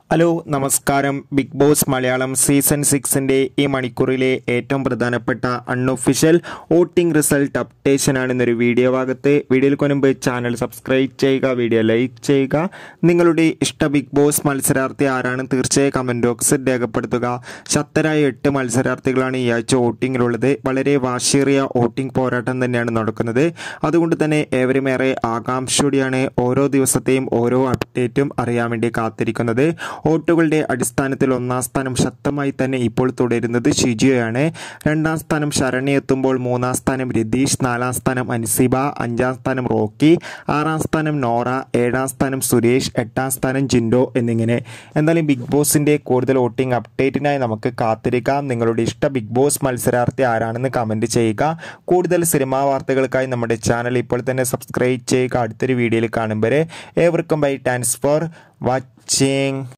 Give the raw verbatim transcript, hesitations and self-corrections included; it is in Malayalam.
ഹലോ നമസ്കാരം. ബിഗ് ബോസ് മലയാളം സീസൺ സിക്സിൻ്റെ ഈ മണിക്കൂറിലെ ഏറ്റവും പ്രധാനപ്പെട്ട അൺഒഫീഷ്യൽ വോട്ടിംഗ് റിസൾട്ട് അപ്ഡേഷനാണ് ഇന്നൊരു വീഡിയോ ഭാഗത്ത്. വീഡിയോയിൽ കൊനുമ്പ് ചാനൽ സബ്സ്ക്രൈബ് ചെയ്യുക, വീഡിയോ ലൈക്ക് ചെയ്യുക. നിങ്ങളുടെ ഇഷ്ട ബിഗ് ബോസ് മത്സരാർത്ഥി ആരാണ് തീർച്ചയായും കമൻറ്റ് ബോക്സിൽ രേഖപ്പെടുത്തുക. ശക്തരായ എട്ട് മത്സരാർത്ഥികളാണ് ഈ ആഴ്ച വോട്ടിങ്ങിലുള്ളത്. വളരെ വാശിയേറിയ വോട്ടിംഗ് പോരാട്ടം തന്നെയാണ് നടക്കുന്നത്. അതുകൊണ്ട് തന്നെ ഏവരുമേറെ ആകാംക്ഷയോടെയാണ് ഓരോ ദിവസത്തെയും ഓരോ അപ്ഡേറ്റും അറിയാൻ വേണ്ടി കാത്തിരിക്കുന്നത്. വോട്ടുകളുടെ അടിസ്ഥാനത്തിൽ ഒന്നാം സ്ഥാനം ശക്തമായി തന്നെ ഇപ്പോൾ തുടരുന്നത് ഷിജിയോയാണ്. രണ്ടാം സ്ഥാനം ശരണി എത്തുമ്പോൾ മൂന്നാം സ്ഥാനം രതീഷ്, നാലാം സ്ഥാനം അൻസിബ, അഞ്ചാം സ്ഥാനം റോക്കി, ആറാം സ്ഥാനം നോറ, ഏഴാം സ്ഥാനം സുരേഷ്, എട്ടാം സ്ഥാനം ജിൻഡോ എന്നിങ്ങനെ. എന്തായാലും ബിഗ് ബോസിൻ്റെ കൂടുതൽ വോട്ടിംഗ് അപ്ഡേറ്റിനായി നമുക്ക് കാത്തിരിക്കാം. നിങ്ങളുടെ ഇഷ്ട ബിഗ് ബോസ് മത്സരാർത്ഥി ആരാണെന്ന് കമൻറ്റ് ചെയ്യുക. കൂടുതൽ സിനിമാ വാർത്തകൾക്കായി നമ്മുടെ ചാനൽ ഇപ്പോൾ തന്നെ സബ്സ്ക്രൈബ് ചെയ്യുക. അടുത്തൊരു വീഡിയോയിൽ കാണും വരെ ഏവർക്കും ബൈ. Thanks for watching.